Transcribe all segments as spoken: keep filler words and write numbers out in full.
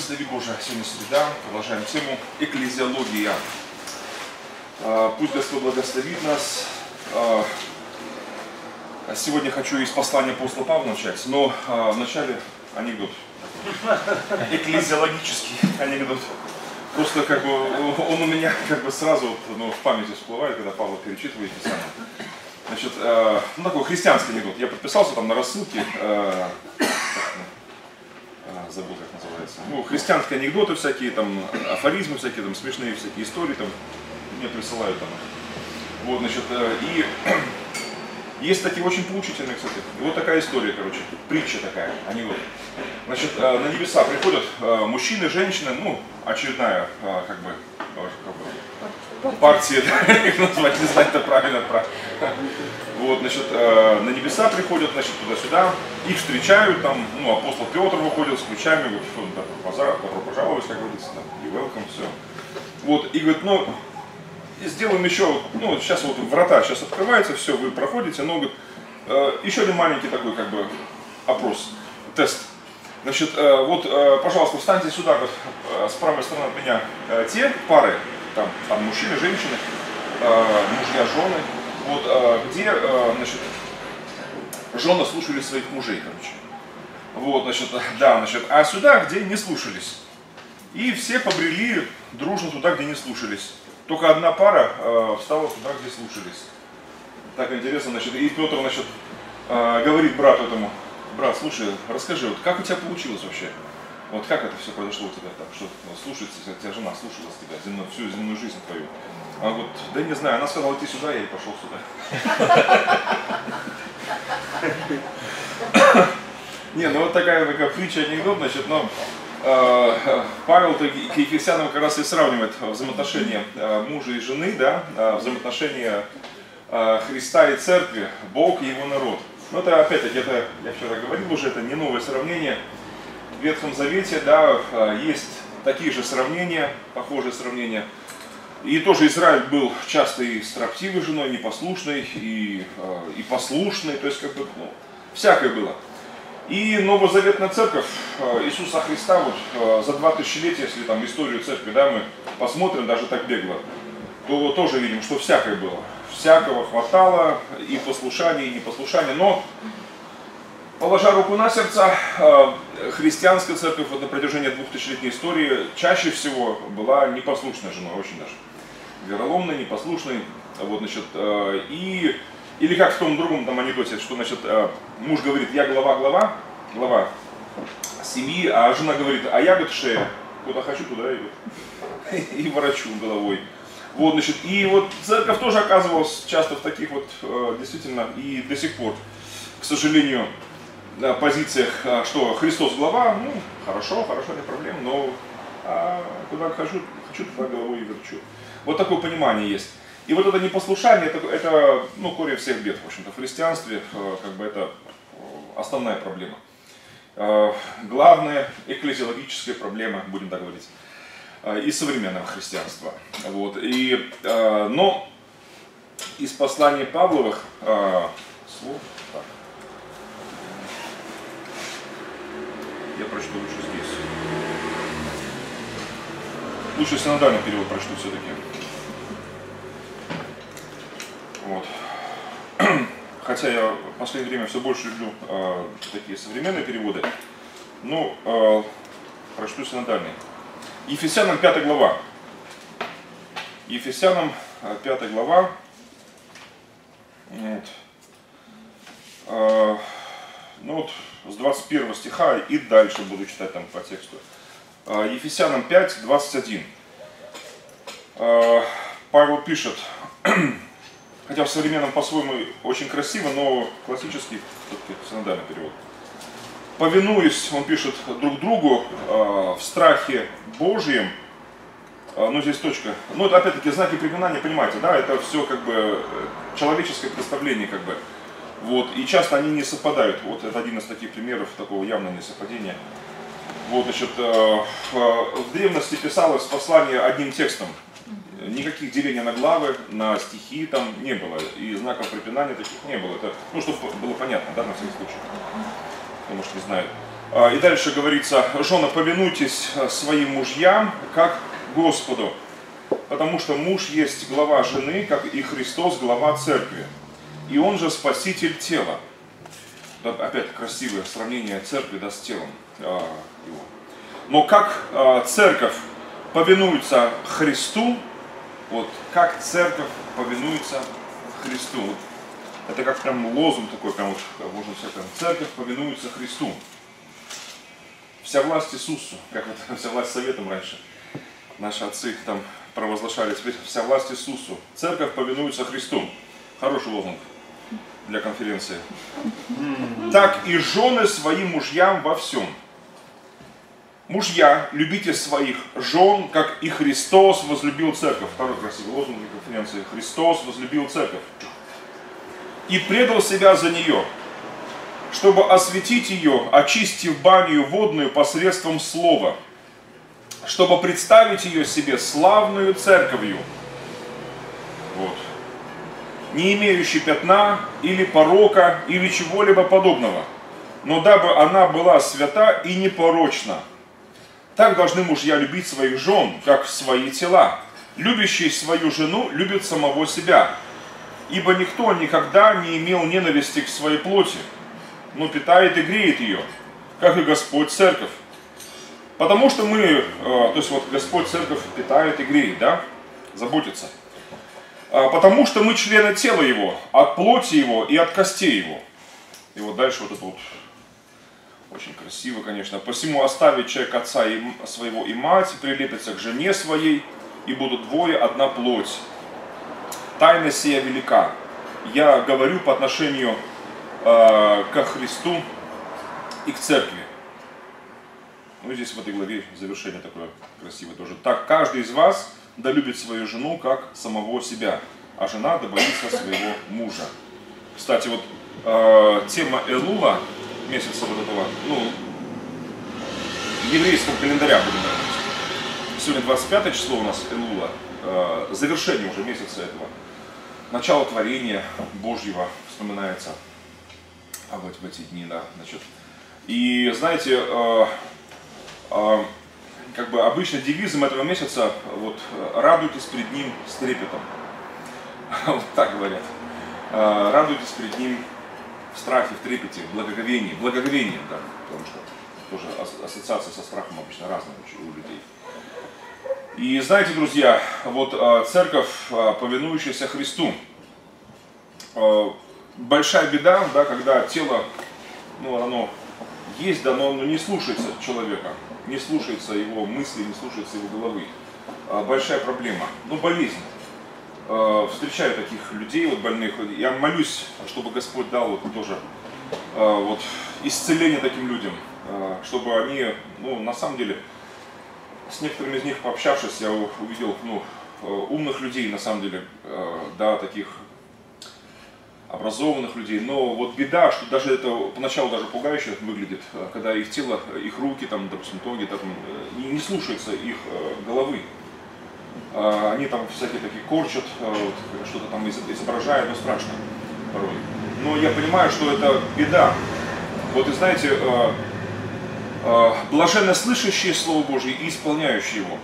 Благослови Боже, сегодня среда, продолжаем тему экклезиология. Пусть Господь благословит нас. Сегодня хочу из послания апостола Павла начать, но вначале анекдот. Экклезиологический анекдот. Просто как бы он у меня как бы сразу ну, в памяти всплывает, когда Павла перечитывает Писание. Значит, ну такой христианский анекдот. Я подписался там на рассылке. Забыл, как называется. Ну, христианские анекдоты всякие, там, афоризмы всякие, там, смешные всякие истории, там, мне присылают там. Вот, значит, и есть такие очень поучительные, кстати. И вот такая история, короче, притча такая, анекдот. Значит, на небеса приходят мужчины, женщины, ну, очередная, как бы, как бы партия, да, их назвать, не знаю, это правильно, правильно. Вот, значит, на небеса приходят, значит, туда-сюда, их встречают, там, ну, апостол Петр выходит с ключами, говорит, что добро пожаловать, как говорится, там, и welcome, все. Вот, и говорит, ну, сделаем еще, ну, сейчас вот врата сейчас открываются, все, вы проходите, но, говорит, еще один маленький такой, как бы, опрос, тест. Значит, вот, пожалуйста, встаньте сюда, говорит, с правой стороны от меня те пары, там, там мужчины, женщины, мужья, жены. Вот, где, значит, жены слушали своих мужей, короче. Вот, значит, да, значит, а сюда, где не слушались. И все побрели дружно туда, где не слушались. Только одна пара э, встала туда, где слушались. Так интересно, значит, и Петр, значит, э, говорит брату этому, брат, слушай, расскажи, вот как у тебя получилось вообще? Вот как это все произошло у тебя так, что ну, слушается, тебя жена слушалась тебя земно, всю земную жизнь твою. А вот, да не знаю, она сказала идти сюда, я и пошел сюда. Не, ну вот такая, такая притча, анекдот, значит, но э, Павел к Ефесянам как раз и сравнивает взаимоотношения э, мужа и жены, да, э, взаимоотношения э, Христа и Церкви, Бог и Его народ. Но это опять-таки, это, я вчера говорил уже, это не новое сравнение. В Ветхом Завете, да, есть такие же сравнения, похожие сравнения. И тоже Израиль был часто и строптивой женой, непослушной, и, и послушной, то есть как бы, ну, всякое было. И Новозаветная Церковь Иисуса Христа, вот за два тысячелетия, если там историю Церкви, да, мы посмотрим даже так бегло, то тоже видим, что всякое было. Всякого хватало, и послушания, и непослушания, но... Положа руку на сердце, христианская церковь на протяжении двухтысячелетней истории чаще всего была непослушной женой, очень даже вероломной, непослушной. Вот, значит, и, или как в том другом там анекдоте, что значит, муж говорит, я глава, глава, глава семьи, а жена говорит, а я, говорит, шея, куда хочу, туда иду, и ворочу головой. Вот, значит, и вот церковь тоже оказывалась часто в таких вот, действительно, и до сих пор, к сожалению, позициях, что Христос глава, ну, хорошо, хорошо, не проблем, но а, куда хожу, хочу, туда головой и верчу. Вот такое понимание есть. И вот это непослушание, это, это ну, корень всех бед, в общем-то, в христианстве, как бы это основная проблема. Главная экклезиологическая проблема, будем так говорить, и современного христианства. Вот. И, но из посланий Павловых, слов, так, я прочту лучше здесь. Лучше синодальный перевод прочту все-таки. Вот. Хотя я в последнее время все больше люблю э, такие современные переводы. Но э, прочту синодальный. Ефесянам пятая глава. Ефесянам пятая глава. Вот. Э, ну вот. С двадцать первого стиха и дальше буду читать там по тексту. Ефесянам пять, двадцать один. Павел пишет, хотя в современном по-своему очень красиво, но классический, все-таки синодальный перевод. Повинуясь, он пишет, друг другу в страхе Божьем, ну здесь точка, ну это опять-таки знаки препинания, понимаете, да, это все как бы человеческое представление, как бы. Вот, и часто они не совпадают. Вот это один из таких примеров такого явного несовпадения. Вот, значит, в древности писалось послание одним текстом. Никаких делений на главы, на стихи там не было. И знаков препинания таких не было. Это, ну, чтобы было понятно, да, на всякий случай. Потому что не знают. И дальше говорится: жены, повинуйтесь своим мужьям, как Господу, потому что муж есть глава жены, как и Христос глава церкви, и он же спаситель тела. Опять красивое сравнение церкви, да, с телом его. Но как церковь повинуется Христу, вот как церковь повинуется Христу. Это как прям лозунг такой, прям вот, можно сказать, церковь повинуется Христу. Вся власть Иисусу, как вот вся власть советам раньше. Наши отцы там провозглашали, теперь вся власть Иисусу. Церковь повинуется Христу. Хороший лозунг для конференции. Так и жены своим мужьям во всем. Мужья, любите своих жен, как и Христос возлюбил церковь. Второй красивый лозунг для конференции. Христос возлюбил церковь. И предал себя за нее, чтобы осветить ее, очистив баню водную посредством слова, чтобы представить ее себе славную церковью, вот, не имеющей пятна или порока или чего-либо подобного, но дабы она была свята и непорочна. Так должны мужья любить своих жен, как свои тела. Любящий свою жену любит самого себя, ибо никто никогда не имел ненависти к своей плоти, но питает и греет ее, как и Господь церковь. Потому что мы, э, то есть вот Господь церковь питает и греет, да, заботится. А, потому что мы члены тела Его, от плоти Его и от костей Его. И вот дальше вот это вот очень красиво, конечно. Посему оставит человек отца и, своего и мать, прилепится к жене своей, и будут двое одна плоть. Тайна сия велика. Я говорю по отношению э, ко Христу и к церкви. Ну, здесь в этой главе завершение такое красивое тоже. Так, каждый из вас да любит свою жену, как самого себя, а жена да боится своего мужа. Кстати, вот э, тема Элула, месяца вот этого, ну, еврейского календаря, будем говорить. Сегодня двадцать пятое число у нас Элула, э, завершение уже месяца этого. Начало творения Божьего вспоминается а вот в эти дни, да, значит. И знаете, э, э, как бы обычно девизом этого месяца вот радуйтесь пред ним с трепетом. Вот так говорят. Э, радуйтесь пред ним в страхе, в трепете, в благоговении. Благоговение, да, потому что тоже ассоциация со страхом обычно разная у людей. И знаете, друзья, вот церковь, повинующаяся Христу, большая беда, да, когда тело, ну, оно есть, да, но оно не слушается человека, не слушается его мысли, не слушается его головы. Большая проблема, ну, болезнь. Встречаю таких людей, вот больных, я молюсь, чтобы Господь дал вот тоже вот исцеление таким людям, чтобы они, ну, на самом деле, с некоторыми из них пообщавшись, я увидел, ну, умных людей, на самом деле, да, таких образованных людей, но вот беда, что даже это поначалу даже пугающе выглядит, когда их тело, их руки, там, допустим, ноги, там, не, не слушаются их головы. Они там всякие такие корчат, что-то там изображают, но страшно порой. Но я понимаю, что это беда. Вот и знаете, блаженно слышащие Слово Божье и исполняющие его.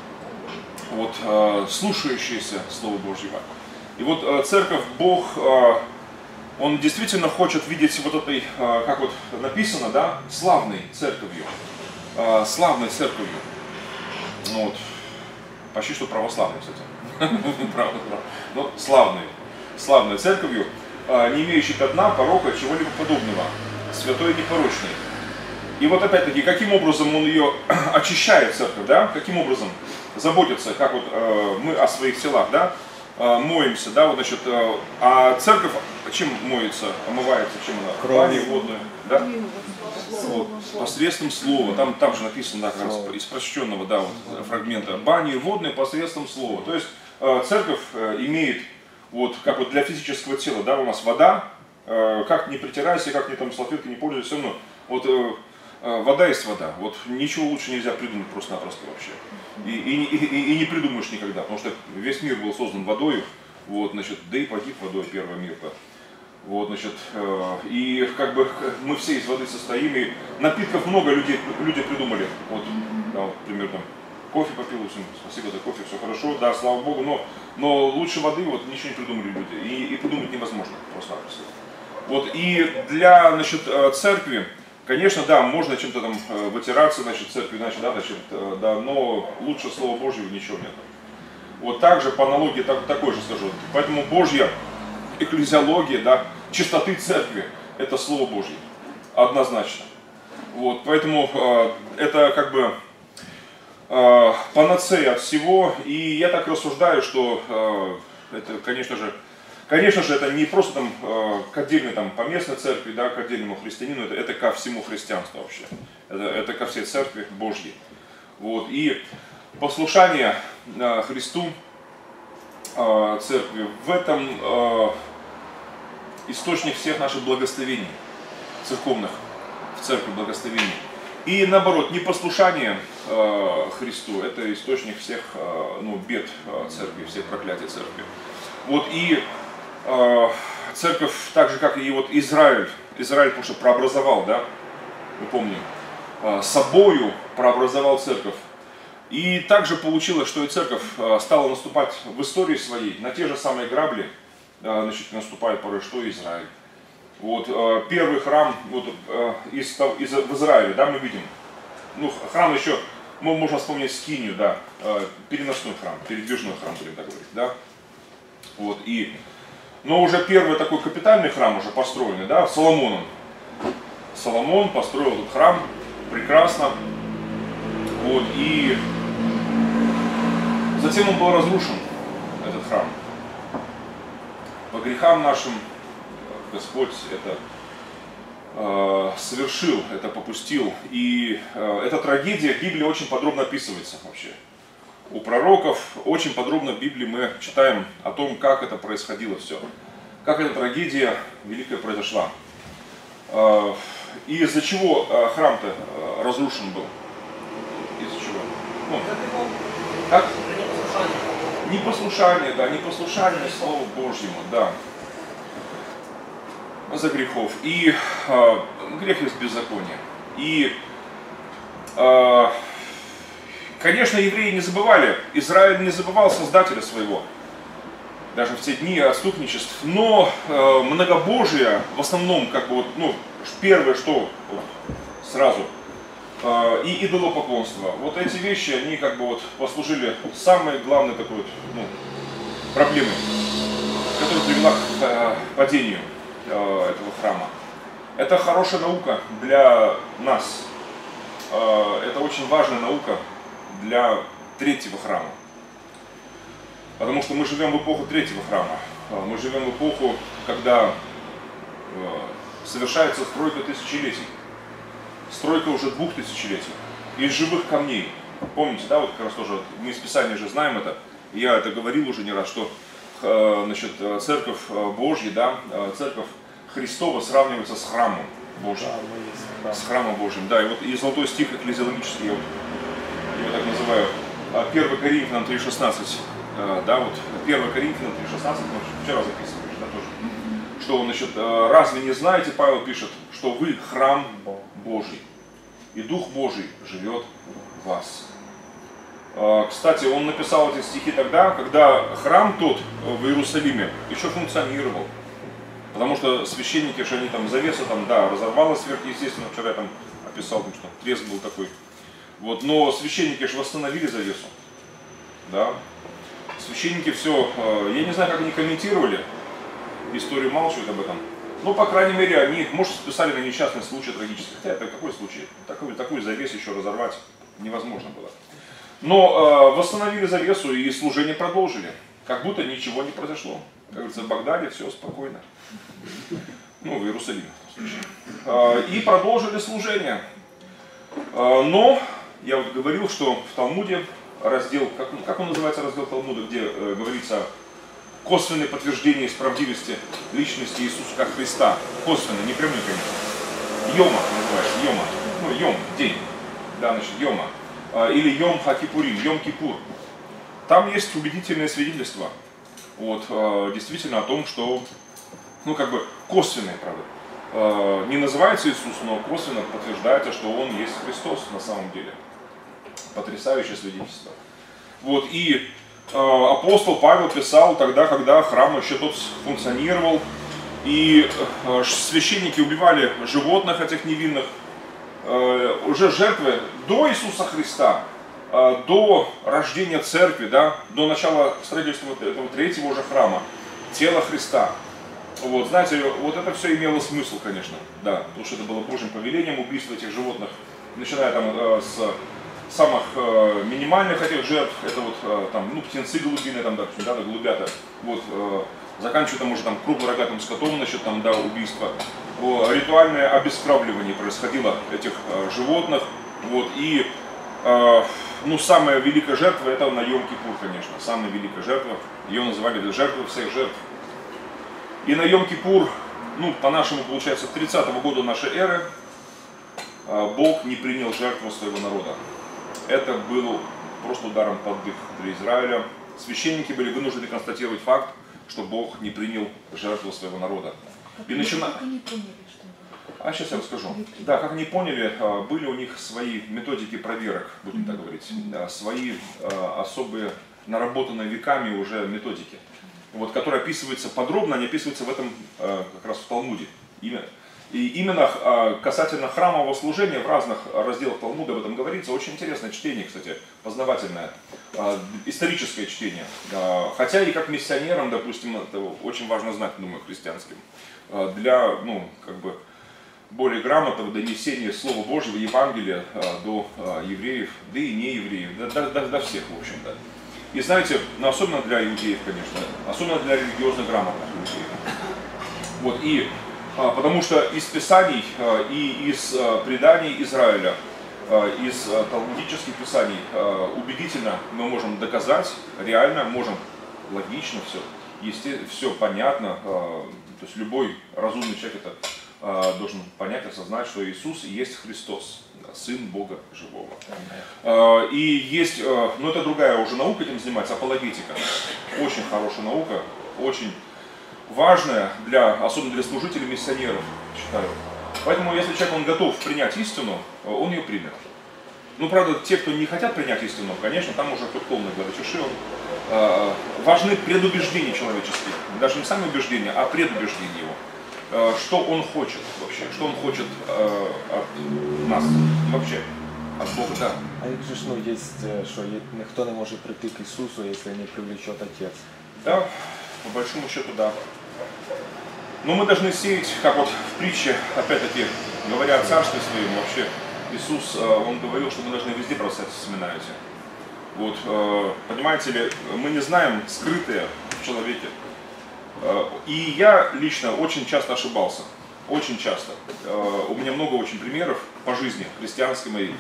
Вот, слушающиеся Слова Божьего. И вот церковь, Бог, Он действительно хочет видеть вот этой, как вот написано, да, славной церковью. Славной церковью. Вот. Почти что православной, кстати. Но славной. Славной церковью, не имеющей пятна, порока, чего-либо подобного. Святой и непорочной. И вот опять-таки, каким образом он ее очищает, церковь, да? Каким образом заботится, как вот э, мы о своих телах, да, э, моемся, да, вот, значит, э, а церковь чем моется, омывается, чем она? Баней водной, да? Вот, посредством слова, там, там же написано, да, как раз из прочтенного, да, вот, фрагмента, бани водной посредством слова. То есть э, церковь э, имеет, вот, как вот для физического тела, да, у нас вода, э, как не притирайся, как не там салфеткой не пользуйся, все равно, вот, э, вода есть вода, вот ничего лучше нельзя придумать просто-напросто вообще. И, и, и, и не придумаешь никогда, потому что весь мир был создан водой, вот, значит, да и погиб водой первый мир-то. Вот, значит, и как бы мы все из воды состоим, и напитков много людей, люди придумали. Вот, да, вот, например, там, кофе попил, спасибо за кофе, все хорошо, да, слава Богу, но, но лучше воды вот ничего не придумали люди, и, и придумать невозможно просто-напросто. Вот, и для, значит, церкви, конечно, да, можно чем-то там вытираться, значит, церкви, значит, да, значит, да, но лучше Слова Божьего ничего нет. Вот также по аналогии так, такой же скажу. Поэтому Божья экклезиология, да, чистоты церкви, это Слово Божье, однозначно. Вот, поэтому э, это как бы э, панацея от всего, и я так рассуждаю, что э, это, конечно же, конечно же, это не просто там э, к отдельной там поместной церкви, да, к отдельному христианину, это, это ко всему христианству вообще, это, это ко всей церкви Божьей. Вот, и послушание э, Христу, э, церкви, в этом э, источник всех наших благословений церковных, в церкви благословений. И наоборот, непослушание э, Христу – это источник всех э, ну, бед э, церкви, всех проклятий церкви. Вот и э, церковь, так же как и вот Израиль, Израиль, потому что прообразовал, да, мы помним, э, собою прообразовал церковь. И также получилось, что и церковь э, стала наступать в истории своей на те же самые грабли, значит, наступает порой, что Израиль. Вот, первый храм вот, из, из, в Израиле, да, мы видим. Ну, храм еще, ну, можно вспомнить Скинию, да, переносной храм, передвижной храм, будем так говорить, да. Вот, и, но уже первый такой капитальный храм уже построенный, да, Соломоном. Соломон построил этот храм прекрасно. Вот, и затем он был разрушен, этот храм. По грехам нашим Господь это э, совершил, это попустил. И э, эта трагедия в Библии очень подробно описывается вообще. У пророков очень подробно в Библии мы читаем о том, как это происходило все. Как эта трагедия великая произошла. Э, и из-за чего э, храм-то э, разрушен был? Из-за чего? Ну, как? Непослушание, да, непослушание Слову Божьему, да, за грехов. И э, грех есть беззаконие. И, э, конечно, евреи не забывали, Израиль не забывал Создателя своего, даже в те дни отступничеств. Но э, многобожие, в основном, как бы вот, ну, первое, что вот, сразу, и идолопоклонство. Вот эти вещи, они как бы вот послужили самой главной такой вот, ну, проблемой, которая привела к падению этого храма. Это хорошая наука для нас. Это очень важная наука для третьего храма. Потому что мы живем в эпоху третьего храма. Мы живем в эпоху, когда совершается стройка тысячелетий. Стройка уже двух тысячелетий. Из живых камней. Помните, да, вот как раз тоже, мы из Писания же знаем это. Я это говорил уже не раз, что значит, церковь Божья, да, церковь Христова сравнивается с храмом Божьим. Да, с храмом Божьим. Да, и вот и золотой стих экклезиологический, я вот его так называю, первое Коринфянам три шестнадцать. Да, вот первое Коринфянам три шестнадцать, мы вчера записывали, да, тоже. Что, значит, разве не знаете, Павел пишет, что вы храм Божий, и Дух Божий живет в вас. Кстати, он написал эти стихи тогда, когда храм тот в Иерусалиме еще функционировал. Потому что священники же, они там завеса там, да, разорвалась сверхъестественно, вчера я там описал, потому что треск был такой. Вот, но священники же восстановили завесу. Да. Священники все, я не знаю, как они комментировали, историю молчат об этом. Но, по крайней мере, они, может, списали на несчастный случай трагический. Хотя это какой случай? Такой, такой завес еще разорвать невозможно было. Но э, восстановили завесу и служение продолжили. Как будто ничего не произошло. Как говорится, в Багдаде все спокойно. Ну, в Иерусалиме. Э, и продолжили служение. Э, но, я вот говорил, что в Талмуде раздел, как, как он называется раздел Талмуда, где э, говорится косвенное подтверждение справедливости личности Иисуса как Христа. Косвенное, не прямое, конечно. Йома называется, Йома. Ну, Йом, день. Да, значит, Йома. Или Йом Хакипурим, Йом Кипур. Там есть убедительное свидетельство вот, действительно о том, что ну как бы косвенные, правда. Не называется Иисус, но косвенно подтверждается, что Он есть Христос на самом деле. Потрясающее свидетельство. Вот, и э, апостол Павел писал тогда, когда храм еще тот функционировал, и э, священники убивали животных этих невинных, э, уже жертвы до Иисуса Христа, э, до рождения церкви, да, до начала строительства этого третьего уже храма, тела Христа. Вот, знаете, вот это все имело смысл, конечно, да, потому что это было Божьим повелением, убийство этих животных, начиная там э, с самых э, минимальных этих жертв, это вот э, там, ну, птенцы голубиные, там, да, да, голубята, вот, э, заканчивая там уже там крупнорогатым скотом, насчет там, да, убийства. О, ритуальное обескровливание происходило этих э, животных, вот, и, э, ну, самая великая жертва это на Йом-Кипур, конечно, самая великая жертва, ее называли жертвой всех жертв. И на Йом-Кипур, ну, по-нашему, получается, тридцатого года нашей эры, э, Бог не принял жертву своего народа. Это было просто ударом под дых для Израиля. Священники были вынуждены констатировать факт, что Бог не принял жертву своего народа. Как, и начина... как они поняли, что... А сейчас я расскажу. Да, как они поняли, были у них свои методики проверок, будем так говорить, свои особые, наработанные веками уже методики, вот, которые описываются подробно, они описываются в этом как раз в Талмуде. Имя. И именно касательно храмового служения в разных разделах Талмуда об этом говорится. Очень интересное чтение, кстати, познавательное, историческое чтение. Хотя и как миссионерам, допустим, это очень важно знать, думаю, христианским, для, ну, как бы, более грамотного донесения Слова Божьего, Евангелия до евреев, да и не евреев, до, до, до всех, в общем-то. И знаете, ну, особенно для иудеев, конечно, особенно для религиозно грамотных иудеев. Вот, и потому что из Писаний и из преданий Израиля, из талмудических писаний убедительно мы можем доказать, реально можем, логично все, естественно, все понятно, то есть любой разумный человек это должен понять, осознать, что Иисус и есть Христос, Сын Бога Живого. И есть, но это другая уже наука этим занимается, апологетика, очень хорошая наука, очень важная, для, особенно для служителей, миссионеров, считаю. Поэтому, если человек он готов принять истину, он ее примет. Ну, правда, те, кто не хотят принять истину, конечно, там уже хоть полный гладочиши, он э, важны предубеждения человеческие. Даже не сами убеждения, а предубеждения его. Э, что он хочет вообще, что он хочет э, от нас вообще, от Бога, да. А як же ж, ну, є, що ніхто не може прийти к Ісусу, якщо не привлечет Отець? Да, по большому счету, да. Но мы должны сеять, как вот в притче, опять-таки, говоря о царстве своем, вообще, Иисус, Он говорил, что мы должны везде бросать семена эти. Вот, понимаете ли, мы не знаем скрытое в человеке. И я лично очень часто ошибался, очень часто. У меня много очень примеров по жизни христианской моей.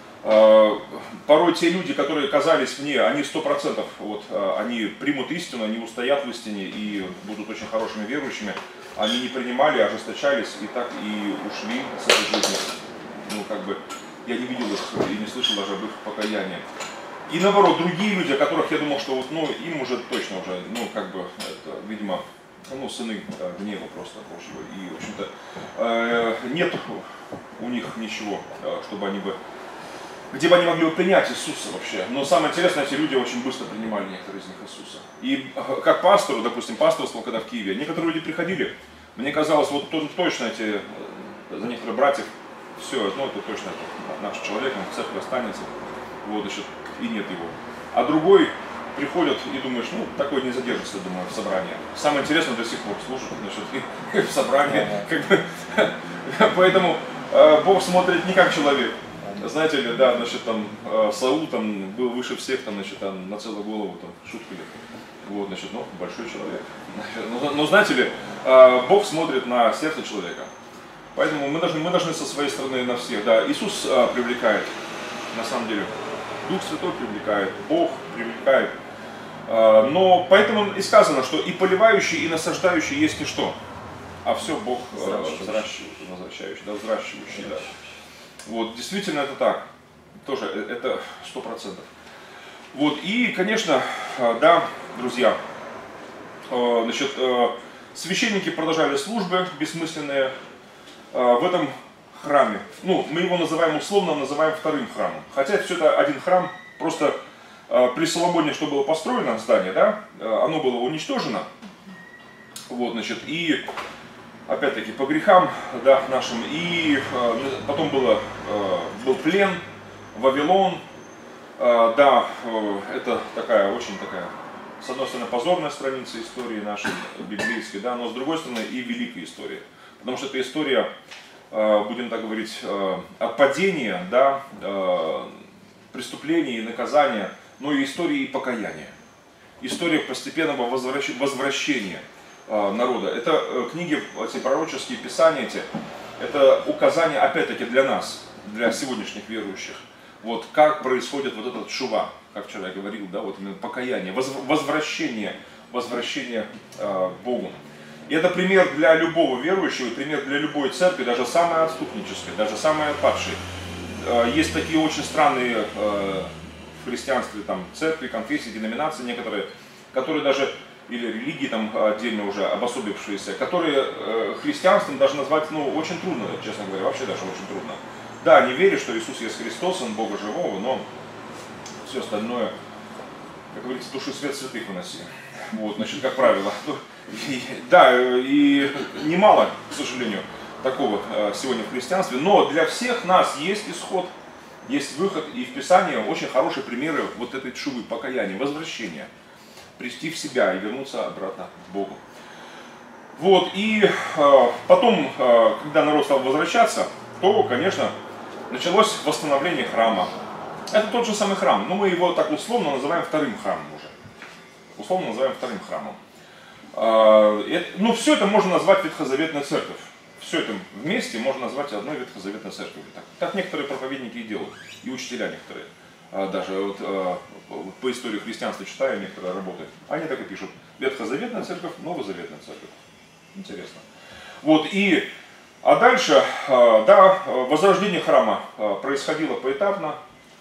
Порой те люди, которые казались мне, они сто процентов, вот, они примут истину, они устоят в истине и будут очень хорошими верующими, они не принимали, ожесточались и так и ушли с этой жизни. Ну, как бы, я не видел их и не слышал даже об их покаянии. И наоборот, другие люди, о которых я думал, что вот, ну, им уже точно уже, ну, как бы, это, видимо, ну, сыны гнева просто Божьего. И, в общем-то, э, нет у них ничего, чтобы они бы, где бы они могли бы принять Иисуса вообще. Но самое интересное, эти люди очень быстро принимали некоторые из них Иисуса. И как пастору, допустим, пасторствовал когда в Киеве, некоторые люди приходили, мне казалось, вот точно эти, за некоторых братьев, все, ну это точно это наш человек, он в церкви останется, вот, значит, и нет его. А другой приходит и думаешь, ну, такой не задержится, думаю, в собрании. Самое интересное, до сих пор слушают, значит, в собрании, как бы, поэтому э, Бог смотрит не как человек. Знаете ли, да, значит, там, э, Саул там был выше всех, там, значит, там, на целую голову, там, шутки ли. Вот, значит, ну, большой человек. Но, но знаете ли, э, Бог смотрит на сердце человека. Поэтому мы должны, мы должны со своей стороны на всех, да, Иисус э, привлекает, на самом деле, Дух Святой привлекает, Бог привлекает. Э, но поэтому и сказано, что и поливающий, и насаждающий есть не что, а все Бог э, взращивающий, возвращающий, да, взращивающий, да. Вот, действительно это так, тоже это сто процентов. Вот, и, конечно, да, друзья, значит, священники продолжали службы бессмысленные в этом храме. Ну, мы его называем условно, называем вторым храмом. Хотя все это один храм, просто при Соломоне, что было построено здание, да, оно было уничтожено. Вот, значит, и опять-таки по грехам, да, нашим. И потом было, был плен, Вавилон. Да, это такая очень такая, с одной стороны, позорная страница истории нашей библейской, да, но с другой стороны и великая история. Потому что это история, будем так говорить, от падения, да, преступления и наказания, но и истории и покаяния. История постепенного возвращения народа. Это книги, эти пророческие писания, эти, это указания, опять-таки, для нас, для сегодняшних верующих. Вот как происходит вот этот шува, как вчера я говорил, да, вот именно покаяние, возвращение, возвращение э, к Богу. И это пример для любого верующего, пример для любой церкви, даже самой отступнической, даже самой отпадшей. Э, есть такие очень странные э, в христианстве там, церкви, конфессии, деноминации некоторые, которые даже, или религии там отдельно уже обособившиеся, которые э, христианством даже назвать, ну, очень трудно, честно говоря, вообще даже очень трудно. Да, они верят, что Иисус есть Христос, Сын Бога Живого, но все остальное, как говорится, души свет святых выноси. Вот, значит, как правило. И, да, и немало, к сожалению, такого сегодня в христианстве, но для всех нас есть исход, есть выход, и в Писании очень хорошие примеры вот этой шувы, покаяния, возвращения, прийти в себя и вернуться обратно к Богу. Вот, и э, потом, э, когда народ стал возвращаться, то, конечно, началось восстановление храма. Это тот же самый храм, но мы его так условно называем вторым храмом уже. Условно называем вторым храмом. Ну, все это можно назвать ветхозаветной церковью. Все это вместе можно назвать одной ветхозаветной церковью. Так, так некоторые проповедники и делают, и учителя некоторые. Даже вот по истории христианства читая некоторые работы, они так и пишут. Ветхозаветная церковь, новозаветная церковь. Интересно. Вот, и... А дальше, да, возрождение храма происходило поэтапно,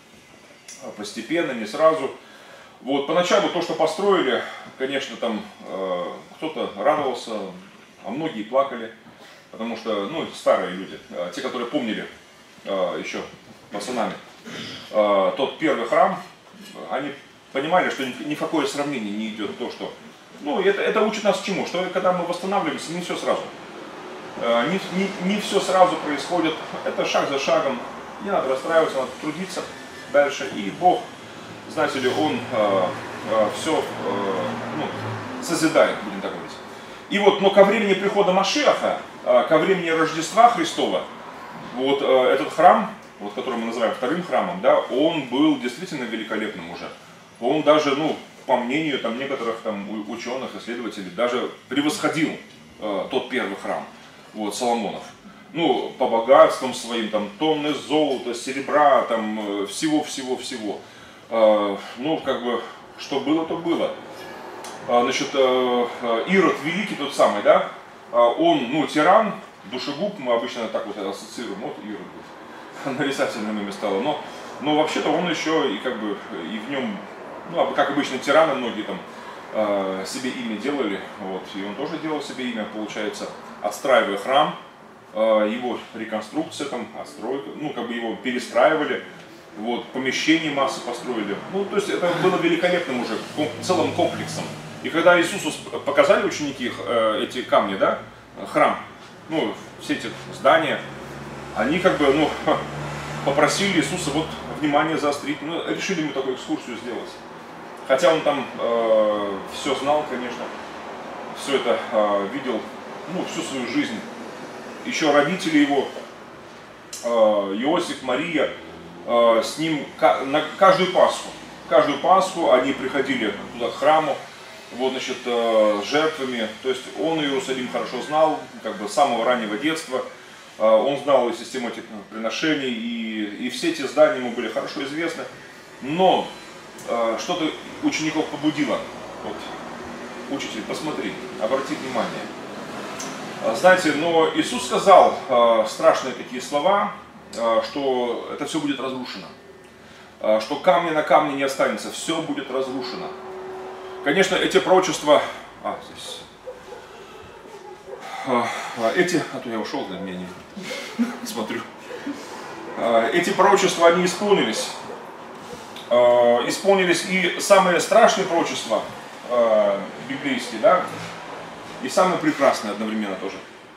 постепенно, не сразу. Вот, поначалу то, что построили, конечно, там кто-то радовался, а многие плакали, потому что, ну, старые люди, те, которые помнили еще пацанами тот первый храм, они понимали, что ни в какое сравнение не идет то, что... Ну, это, это учит нас чему? Что когда мы восстанавливаемся, не все сразу. Не, не, не все сразу происходит, это шаг за шагом, не надо расстраиваться, надо трудиться дальше. И Бог, знаете ли, Он э, э, все э, ну, созидает, будем так говорить. И вот, но ко времени прихода Машиаха, э, ко времени Рождества Христова, вот э, этот храм, вот, который мы называем вторым храмом, да, он был действительно великолепным уже. Он даже, ну, по мнению там, некоторых там, ученых, исследователей, даже превосходил э, тот первый храм. Вот, Соломонов. Ну, по богатствам своим, там, тонны золота, серебра, там, всего-всего-всего. Э, ну, как бы, что было, то было. А, значит, э, Ирод Великий, тот самый, да, он, ну, тиран, душегуб, мы обычно так вот ассоциируем, вот Ирод, нарицательное имя стало, но, но вообще-то он еще и как бы, и в нем, ну, как обычно тираны многие там э, себе имя делали, вот, и он тоже делал себе имя, получается, отстраивая храм, его реконструкция, там, отстройка, ну, как бы его перестраивали, вот, помещение массы построили. Ну, то есть это было великолепным уже, целым комплексом. И когда Иисусу показали ученики эти камни, да, храм, ну, все эти здания, они как бы, ну, попросили Иисуса вот внимание заострить, ну, решили ему такую экскурсию сделать. Хотя он там э, все знал, конечно, все это э, видел, ну, всю свою жизнь. Еще родители его, Иосиф, Мария, с ним на каждую Пасху. Каждую Пасху они приходили туда к храму, вот, значит, с жертвами. То есть он Иерусалим хорошо знал, как бы с самого раннего детства. Он знал и систему этих приношений, и, и все эти здания ему были хорошо известны. Но что-то учеников побудило. Вот, учитель, посмотри, обрати внимание. Знаете, но Иисус сказал э, страшные такие слова, э, что это все будет разрушено, э, что камни на камне не останется, все будет разрушено. Конечно, эти пророчества, а, здесь, эти, а то я ушел, да, меня не смотрю. Эти пророчества, они исполнились. Исполнились и самые страшные пророчества библейские, да, и самые прекрасные одновременно тоже.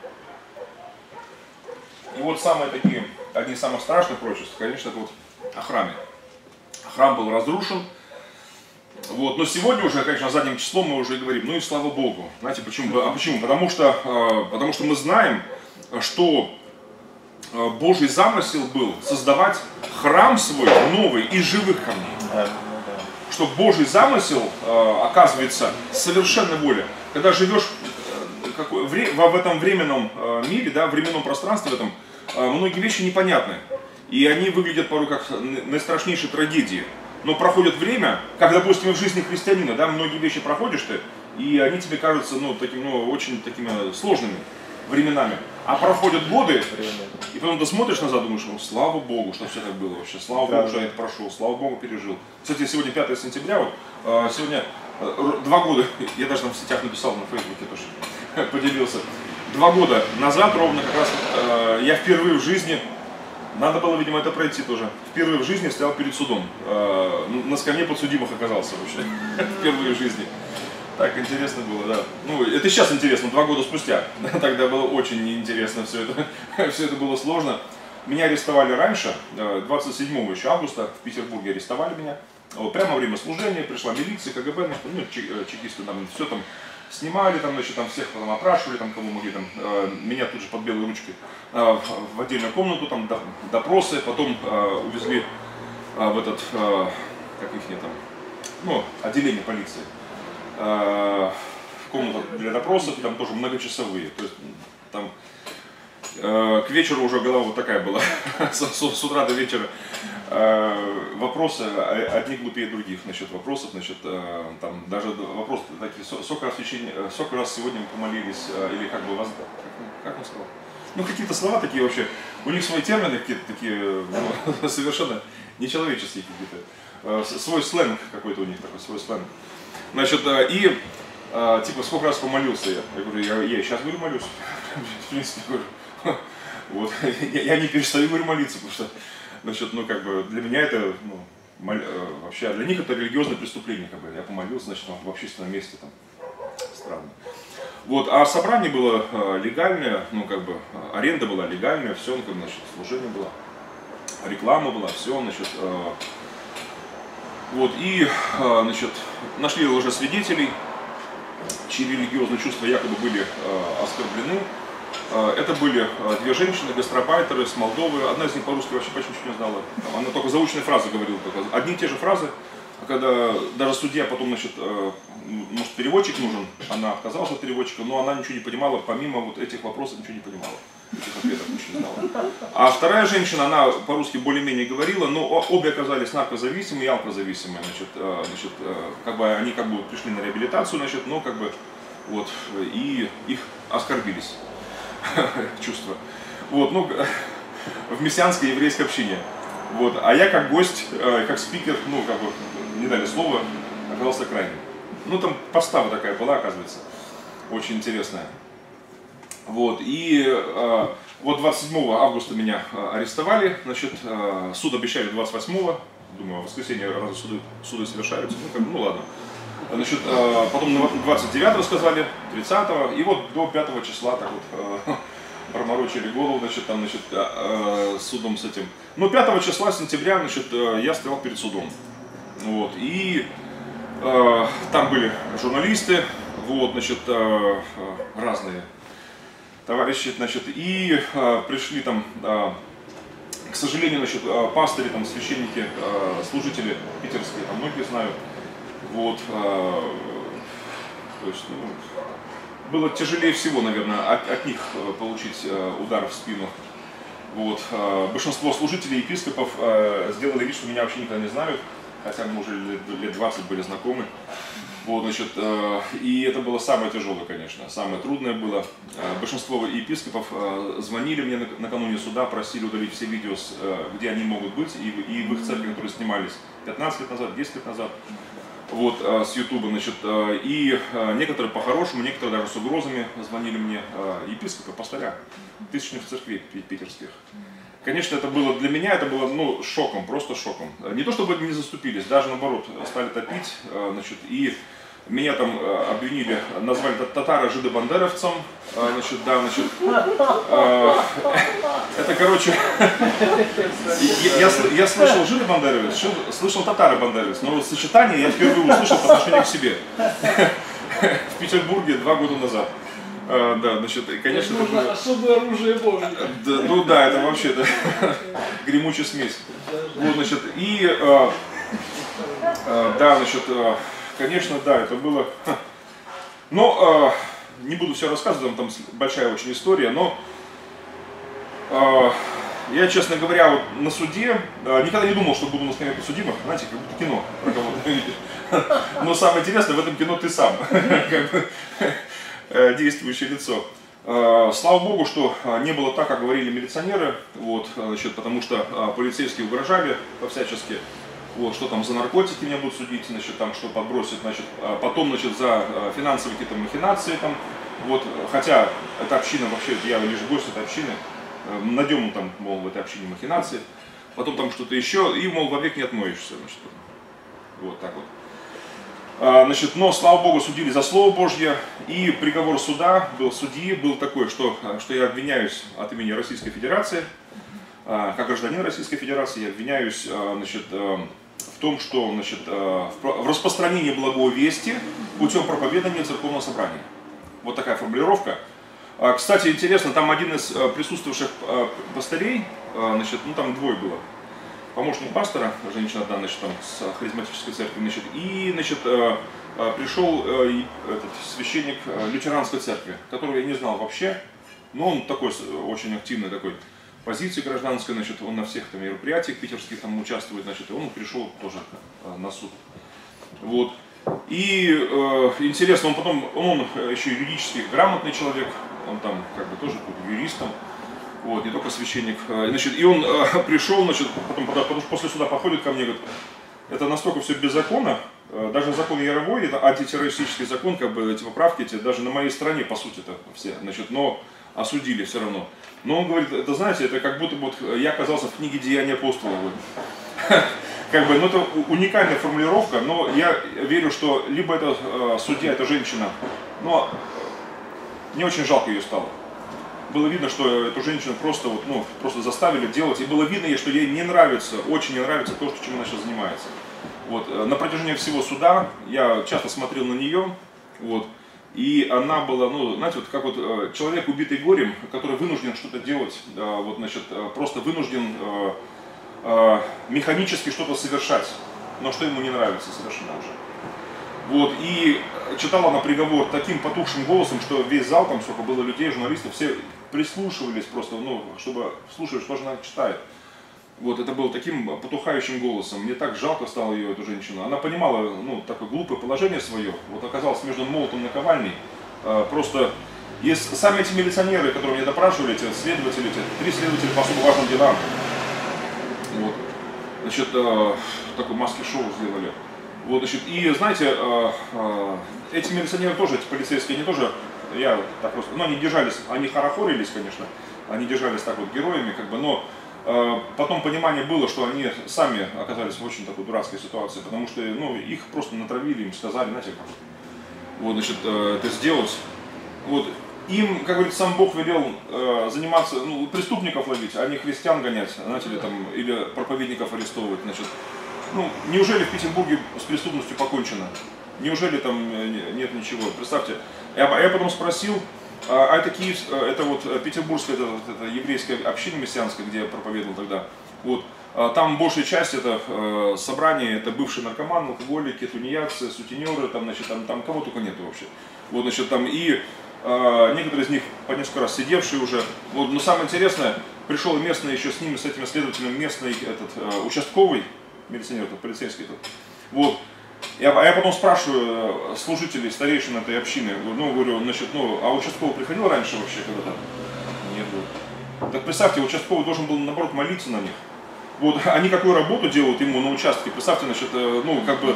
И вот самые такие, одни из самых страшных пророчеств, конечно, это вот о храме. Храм был разрушен. Вот. Но сегодня уже, конечно, задним числом мы уже говорим, ну и слава Богу. Знаете почему? А почему? Потому что, потому что мы знаем, что Божий замысел был создавать храм свой новый из живых камней. Что Божий замысел, оказывается, совершенная воля. Когда живешь в этом временном мире, да, в временном пространстве, в этом, многие вещи непонятны. И они выглядят порой как наистрашнейшие трагедии. Но проходит время, как, допустим, в жизни христианина, да, многие вещи проходишь ты, и они тебе кажутся, ну, таким, ну, очень такими сложными временами. А проходят годы, и потом ты смотришь назад, думаешь, ну, слава Богу, что все так было вообще, слава Богу, что я это прошел, слава Богу, пережил. Кстати, сегодня пятое сентября, вот, сегодня два года, я даже там в сетях написал, на Фейсбуке тоже поделился, два года назад ровно как раз я впервые в жизни, надо было, видимо, это пройти тоже, впервые в жизни стоял перед судом, на скамье подсудимых оказался вообще, впервые в жизни. Так интересно было, да. Ну, это сейчас интересно, два года спустя. Тогда было очень неинтересно все это. Все это было сложно. Меня арестовали раньше, двадцать седьмого еще августа в Петербурге арестовали меня. Вот, прямо во время служения пришла милиция, КГБ, ну, чекисты там все там снимали, там, значит, там всех потом опрашивали, там, кому могли, там, меня тут же под белой ручкой в отдельную комнату, там, допросы, потом увезли в этот, как их нет там, ну, отделение полиции. Комната для допросов, там тоже многочасовые, то есть там э, к вечеру уже голова вот такая была, с, с утра до вечера, э, вопросы одни глупее других насчет вопросов, значит, э, там даже вопросы такие, сколько раз, в сколько раз сегодня мы помолились, э, или как бы вас, как, как он сказал, ну какие-то слова такие вообще, у них свои термины какие-то такие, ну, совершенно нечеловеческие какие-то, э, свой сленг какой-то у них такой, свой сленг. Значит, и, типа, сколько раз помолился я? Я говорю, я, я сейчас говорю, молюсь. В принципе, говорю, вот, я, я не перестаю, говорю, молиться, потому что, значит, ну, как бы, для меня это, ну, мол, вообще, для них это религиозное преступление, как бы, я помолился, значит, в общественном месте, там, странно. Вот, а собрание было легальное, ну, как бы, аренда была легальная, все, ну, как, значит, служение было, реклама была, все, значит, вот, и, значит, нашли лжесвидетелей, чьи религиозные чувства якобы были э, оскорблены. Э, это были э, две женщины, гастробайтеры с Молдовы. Одна из них по-русски вообще почти ничего не знала. Она только заученные фразы говорила. Только одни и те же фразы. Когда даже судья потом, значит, э, может, переводчик нужен, она отказалась от переводчика, но она ничего не понимала, помимо вот этих вопросов ничего не понимала. Этих ответов ничего не знала. А вторая женщина, она по-русски более-менее говорила, но обе оказались наркозависимые и алкозависимые. Значит, э, значит, э, как бы они как бы пришли на реабилитацию, значит, но как бы вот, и их оскорбились чувства. Вот, ну, в мессианской еврейской общине. Вот, а я как гость, э, как спикер, ну, как бы, не дали слова, оказался крайним. Ну, там подстава такая была, оказывается, очень интересная. Вот, и э, вот двадцать седьмого августа меня э, арестовали, значит, э, суд обещали двадцать восьмого, думаю, в воскресенье разве суды, суды совершаются, ну, как, ну ладно. Значит, э, потом двадцать девятого сказали, тридцатого, и вот до пятого числа так вот э, проморочили голову, значит, там, значит, э, судом с этим. Ну, пятого числа сентября, значит, э, я стоял перед судом, вот, и э, там были журналисты, вот, значит, э, разные товарищи, значит, и э, пришли там, э, к сожалению, значит, э, пастыри, там, священники, э, служители питерские, там, многие знают, вот, э, то есть, ну, было тяжелее всего, наверное, от, от них получить э, удар в спину, вот, э, большинство служителей, епископов э, сделали вид, что меня вообще никогда не знают, хотя мы уже лет, лет двадцать были знакомы. Вот, значит, э, и это было самое тяжелое, конечно, самое трудное было. Э, большинство епископов э, звонили мне на, накануне суда, просили удалить все видео, э, где они могут быть, и, и в их церкви, которые снимались пятнадцать лет назад, десять лет назад. вот, с Ютуба, значит, и некоторые по-хорошему, некоторые даже с угрозами звонили мне, епископы, пастыря тысячных церквей питерских. Конечно, это было для меня, это было, ну, шоком, просто шоком. Не то чтобы не заступились, даже наоборот, стали топить, значит, и меня там обвинили, назвали татаро жидобандеровцем, значит, да, значит, это, короче, я, я слышал жидобандеровец, слышал татаро-бандеровец, но вот сочетание я впервые услышал по отношению к себе в Петербурге два года назад. А, да, значит, конечно, это было... особое оружие Божье. Да, ну да, это вообще да, гремучая смесь. Вот, значит, и а, а, да, значит, а, конечно, да, это было. Но а, не буду все рассказывать, там, там большая очень история, но а, я, честно говоря, вот на суде а, никогда не думал, что буду на скамье подсудимых, знаете, как будто кино про кого-то. Но самое интересное, в этом кино ты сам. Действующее лицо. Слава Богу, что не было так, как говорили милиционеры, вот, значит, потому что полицейские угрожали по-всячески, вот, что там за наркотики меня будут судить, значит, там, что подбросят, значит, потом, значит, за финансовые какие-то махинации, там, вот, хотя эта община вообще, я лишь гость этой общины, найдем там, мол, в этой общине махинации, потом там что-то еще, и, мол, вовек не отмоешься, значит, вот так вот. Значит, но, слава Богу, судили за Слово Божье, и приговор суда был судьи был такой, что, что я обвиняюсь от имени Российской Федерации, как гражданин Российской Федерации, я обвиняюсь, значит, в том, что, значит, в распространении благой вести путем проповедания церковного собрания. Вот такая формулировка. Кстати, интересно, там один из присутствовавших пастырей, значит, ну там двое было, помощник пастора, женщина одна, значит, там, с харизматической церкви, значит, и, значит, э, э, пришел э, этот священник э, лютеранской церкви, которого я не знал вообще, но он такой, очень активной такой позиции гражданской, значит, он на всех там мероприятиях питерских там участвует, значит, и он пришел тоже э, на суд. Вот. И э, интересно, он потом, он еще юридически грамотный человек, он там как бы тоже был юристом. Вот, не только священник. Значит, и он э, пришел, значит, потом, потому что после суда подходит ко мне и говорит, это настолько все без закона, э, даже закон Яровой, это антитеррористический закон, как бы эти поправки, эти, даже на моей стороне, по сути, это все, значит, но осудили все равно. Но он говорит, это, знаете, это как будто вот я оказался в книге «Деяния апостола». Как бы, ну это уникальная формулировка, но я верю, что либо это э, судья, это женщина, но не очень жалко ее стало. Было видно, что эту женщину просто, вот, ну, просто заставили делать, и было видно ей, что ей не нравится, очень не нравится то, чем она сейчас занимается. Вот. На протяжении всего суда я часто смотрел на нее, вот, и она была, ну, знаете, вот как вот человек, убитый горем, который вынужден что-то делать, вот, значит, просто вынужден механически что-то совершать, но что ему не нравится совершенно уже. Вот, и читала она приговор таким потухшим голосом, что весь зал, там сколько было людей, журналистов, все прислушивались просто, ну, чтобы слушать, что же она читает. Вот, это было таким потухающим голосом. Мне так жалко стало ее, эту женщину. Она понимала, ну, такое глупое положение свое, вот оказалась между молотом и наковальней. Просто есть сами эти милиционеры, которые меня допрашивали, эти следователи, эти три следователя по особо важным делам. Вот, значит, такой маски-шоу сделали. Вот, значит, и знаете, э, э, эти милиционеры тоже, эти полицейские, они тоже, я так просто, ну, они держались, они хорохорились, конечно, они держались так вот героями, как бы, но э, потом понимание было, что они сами оказались в очень такой дурацкой ситуации, потому что, ну, их просто натравили, им сказали, знаете, как, вот, значит, э, это сделать, вот, им, как говорится, сам Бог велел э, заниматься, ну, преступников ловить, а не христиан гонять, знаете, или, там, или проповедников арестовывать, значит. Ну, неужели в Петербурге с преступностью покончено? Неужели там нет ничего? Представьте. Я, я потом спросил, а это Киев, это вот петербургская, это, это еврейская община мессианская, где я проповедовал тогда. Вот. Там большая часть это э, собрание, это бывшие наркоманы, алкоголики, тунеядцы, сутенеры, там, значит, там, там кого только нету вообще. Вот, значит, там и э, некоторые из них по несколько раз сидевшие уже. Вот, но самое интересное, пришел местный еще с ними, с этими следователем, местный этот, э, участковый, милиционер, полицейский тут. Вот. Я, я потом спрашиваю служителей, старейшин этой общины, ну, говорю, значит, ну, а участковый приходил раньше вообще когда-то? Нет. Так представьте, участковый должен был, наоборот, молиться на них. Вот, они какую работу делают ему на участке, представьте, значит, ну, как бы,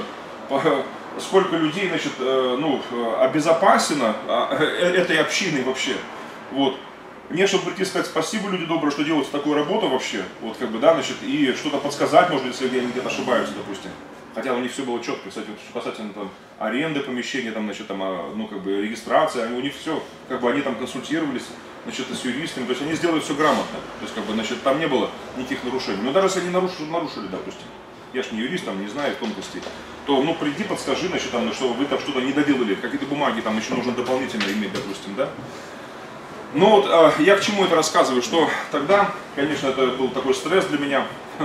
сколько людей, значит, ну, обезопасено этой общиной вообще. Вот. Мне, чтобы прийти и сказать спасибо, люди добрые, что делают такую работу вообще, вот как бы, да, значит, и что-то подсказать, может, если они где-то ошибаются, допустим. Хотя у них все было четко, кстати, вот, что касательно там аренды помещения, там, значит, там, ну, как бы, регистрации, они, у них все, как бы, они там консультировались, значит, с юристами, то есть они сделали все грамотно, то есть, как бы, значит, там не было никаких нарушений. Но даже если они нарушили, нарушили, допустим, я ж не юрист, там, не знаю тонкостей, то, ну, приди, подскажи, значит, там, что вы там что-то не доделали, какие-то бумаги там еще нужно дополнительно иметь, допустим, да. Ну вот, э, я к чему это рассказываю, что тогда, конечно, это был такой стресс для меня,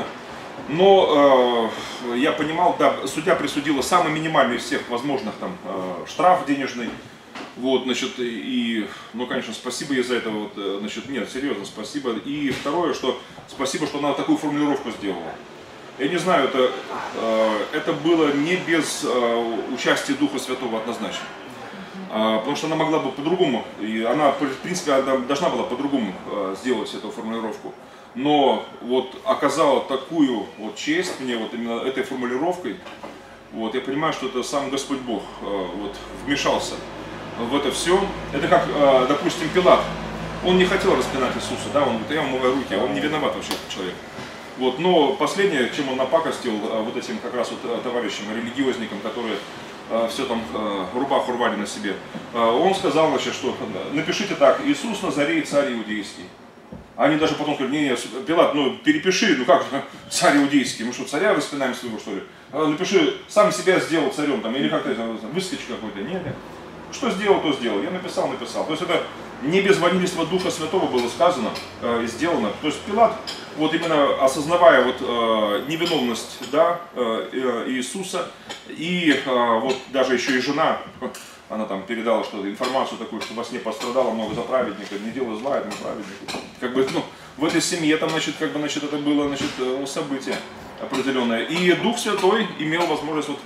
но э, я понимал, да, судья присудила самый минимальный из всех возможных там э, штраф денежный, вот, значит, и, ну, конечно, спасибо ей за это, вот, значит, нет, серьезно, спасибо. И второе, что спасибо, что она такую формулировку сделала. Я не знаю, это, э, это было не без э, участия Духа Святого однозначно. Потому что она могла бы по-другому, и она, в принципе, она должна была по-другому сделать эту формулировку. Но вот оказала такую вот честь мне вот именно этой формулировкой. Вот, я понимаю, что это сам Господь Бог вот, вмешался в это все. Это как, допустим, Пилат. Он не хотел распинать Иисуса, да, он говорит, я умываю руки, а он не виноват вообще, этот человек. Вот, но последнее, чем он напакостил вот этим как раз вот товарищам, религиозникам, которые все там рубаху рвали на себе. Он сказал, значит, что напишите так: Иисус Назарей, царь иудейский. Они даже потом сказали, не, не, Пилат, ну перепиши, ну как царь иудейский, мы что, царя распинаем своего, что ли? Напиши, сам себя сделал царем, там, или как-то выскочь какой-то. Нет, нет. Что сделал, то сделал. Я написал, написал. То есть это не без водительства Духа Святого было сказано и сделано. То есть Пилат, вот именно осознавая вот э, невиновность, да, э, Иисуса, и э, вот даже еще и жена, она там передала что-то, информацию такую, что во сне пострадало много за праведника, не делай зла этому праведнику. Как бы, ну, в этой семье там, значит, как бы, значит, это было, значит, событие определенное. И Дух Святой имел возможность вот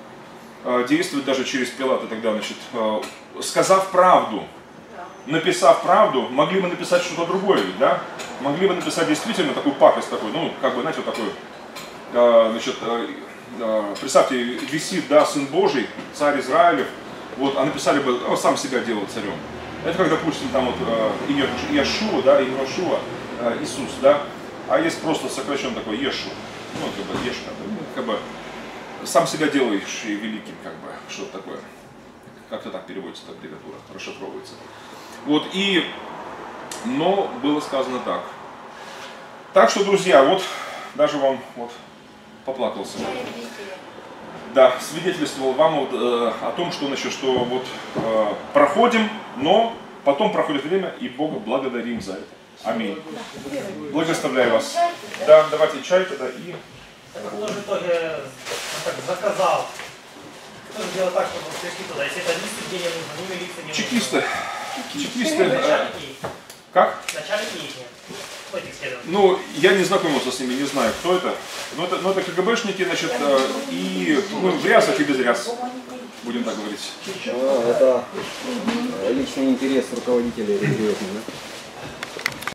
э, действовать даже через Пилата тогда, значит, э, сказав правду. Написав правду, могли бы написать что-то другое, да? Могли бы написать действительно такую пакость, такой, ну, как бы, знаете, вот такой, э, значит, э, э, представьте, висит, да, Сын Божий, Царь Израилев, вот, а написали бы, он сам себя делал царем. Это как, допустим, там вот э, Иешуа, да, Иешуа, э, Иисус, да, а есть просто сокращен такой Ешу, ну, как бы, Ешка, как бы, сам себя делаешь и великим, как бы, что-то такое. Как-то так переводится, эта аббревиатура, расшифровывается. Вот, и, но было сказано так. Так что, друзья, вот, даже вам, вот, поплакался. Да, свидетельствовал вам вот, э, о том, что, значит, что вот э, проходим, но потом проходит время, и Бога благодарим за это. Аминь. Благословляю вас. Да, давайте чай тогда и... Кто же в итоге так заказал? Кто же делал так, чтобы пришли туда? Если это ни судьи не нужно, ни милиция не нужно. Чекисты. Чекисты. Начальники. Как? Начальники их. Ну, я не знакомился с ними, не знаю, кто это. Но это, но это КГБшники, значит, и ну, в рясах и без ряс, будем так говорить. Это личный интерес руководителей религиозных, да?